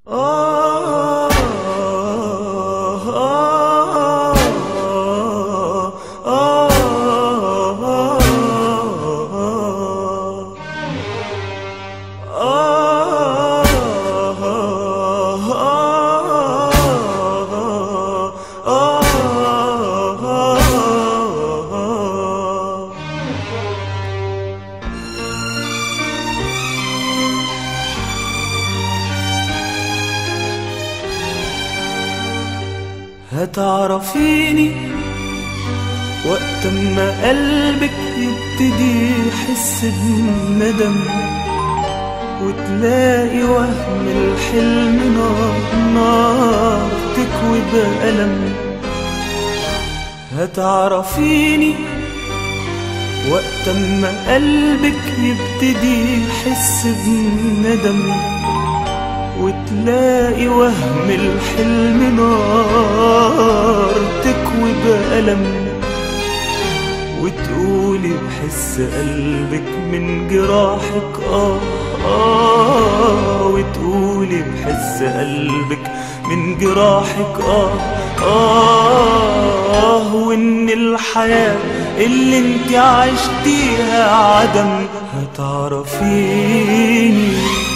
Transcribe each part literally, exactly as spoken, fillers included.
آه آه آه هتعرفيني وقت ما قلبك يبتدي يحس بندم، وتلاقي وهم الحلم نار نار تكوي بألم. هتعرفيني وقت ما قلبك يبتدي يحس بندم، وتلاقي وهم الحلم نار تكوي بألم. وتقولي بحس قلبك من جراحك آه آه، وتقولي بحس قلبك من جراحك آه آه، وإن الحياة اللي انت عشتيها عدم. هتعرفيني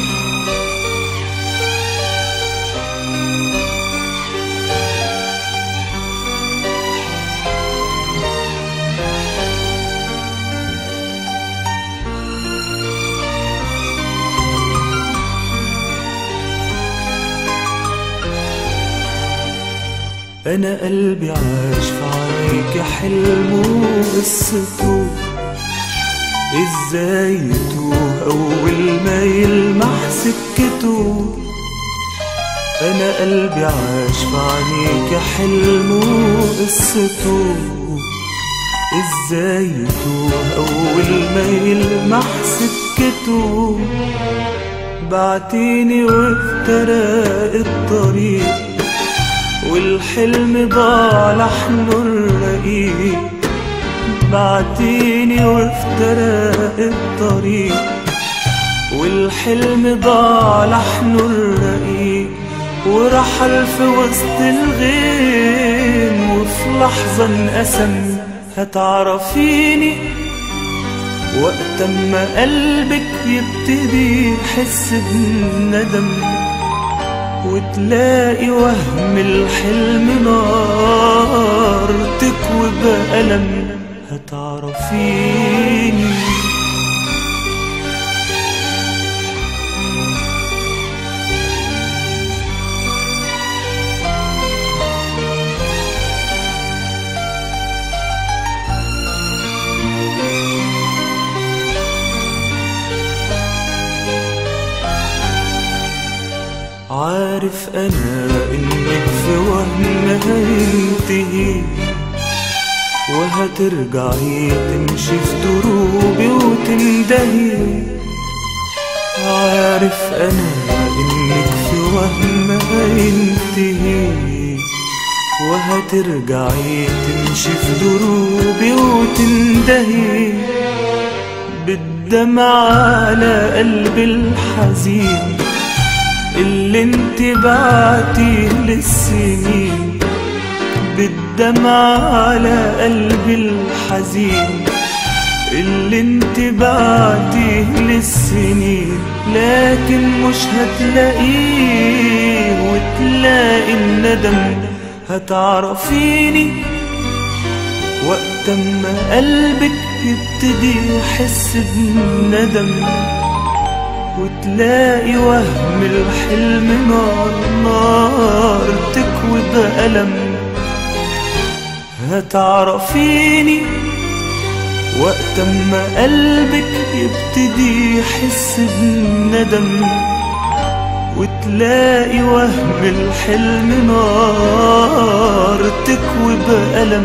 أنا قلبي عاش في عينيك حلم وقصته، إزاي يتوه أول ما يلمح سكته. أنا قلبي عاش في عينيك حلم وقصته، إزاي يتوه أول ما يلمح سكته. بعتيني وافترق الطريق، والحلم ضاع لحنه الرقيق. بعتيني وافترق الطريق، والحلم ضاع لحنه الرقيق. ورحل في وسط الغيم وفي لحظة انقسم. هتعرفيني وقت ما قلبك يبتدي يحس بندم، وتلاقي وهم الحلم نار تكوي بألم. هتعرفيني عارف أنا إنك في وهم هينتهي، وهترجعي تمشي في دروبي وتندهي. عارف أنا إنك في وهم هينتهي، وهترجعي تمشي في دروبي وتندهي. بالدمع على قلبي الحزين اللي انت بعتيه للسنين. بالدمع على قلبي الحزين اللي انت بعتيه للسنين. لكن مش هتلاقيه وتلاقي الندم. هتعرفيني وقت ما قلبك يبتدي يحس بندم، وتلاقي وهم الحلم نار نار تكوي بألم. هتعرفيني وقت ما قلبك يبتدي يحس بندم، وتلاقي وهم الحلم نار تكوي بألم.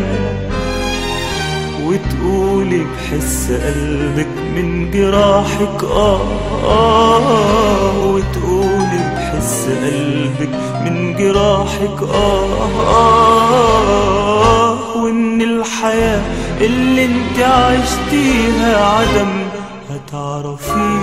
وتقولي بحس قلبك من جراحك آه آه، وتقولي بحس قلبك من جراحك آه آه، وإن الحياة اللي انت عشتيها عدم. هتعرفي